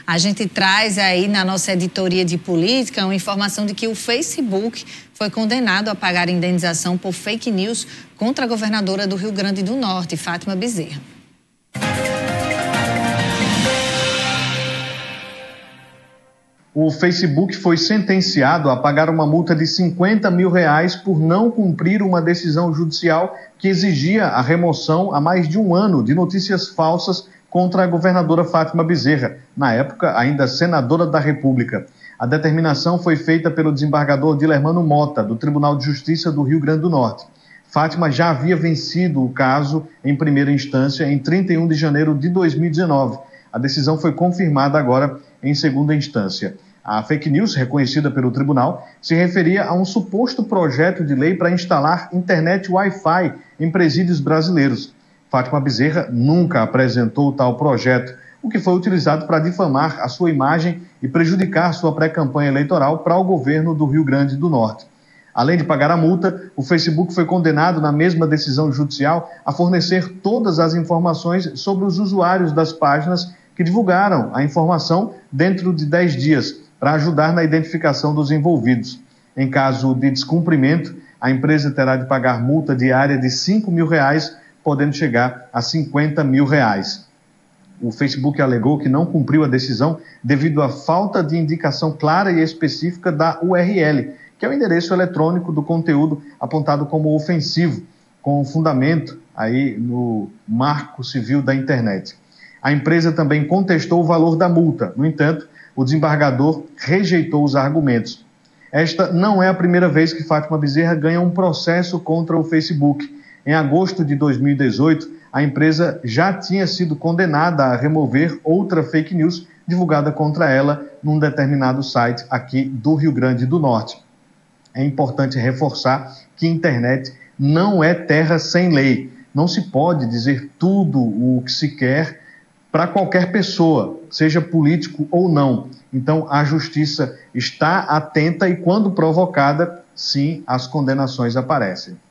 A gente traz aí na nossa editoria de política uma informação de que o Facebook foi condenado a pagar indenização por fake news contra a governadora do Rio Grande do Norte, Fátima Bezerra. O Facebook foi sentenciado a pagar uma multa de R$50 mil por não cumprir uma decisão judicial que exigia a remoção há mais de um ano de notícias falsas contra a governadora Fátima Bezerra, na época ainda senadora da República. A determinação foi feita pelo desembargador Dilermano Mota, do Tribunal de Justiça do Rio Grande do Norte. Fátima já havia vencido o caso em primeira instância em 31 de janeiro de 2019. A decisão foi confirmada agora em segunda instância. A fake news, reconhecida pelo tribunal, se referia a um suposto projeto de lei para instalar internet Wi-Fi em presídios brasileiros. Fátima Bezerra nunca apresentou tal projeto, o que foi utilizado para difamar a sua imagem e prejudicar sua pré-campanha eleitoral para o governo do Rio Grande do Norte. Além de pagar a multa, o Facebook foi condenado na mesma decisão judicial a fornecer todas as informações sobre os usuários das páginas que divulgaram a informação dentro de 10 dias, para ajudar na identificação dos envolvidos. Em caso de descumprimento, a empresa terá de pagar multa diária de R$5 mil, podendo chegar a R$50 mil. O Facebook alegou que não cumpriu a decisão devido à falta de indicação clara e específica da URL, que é o endereço eletrônico do conteúdo apontado como ofensivo, com fundamento aí no Marco Civil da Internet. A empresa também contestou o valor da multa. No entanto, o desembargador rejeitou os argumentos. Esta não é a primeira vez que Fátima Bezerra ganha um processo contra o Facebook. Em agosto de 2018, a empresa já tinha sido condenada a remover outra fake news divulgada contra ela num determinado site aqui do Rio Grande do Norte. É importante reforçar que a internet não é terra sem lei. Não se pode dizer tudo o que se quer para qualquer pessoa, seja político ou não. Então, a justiça está atenta e, quando provocada, sim, as condenações aparecem.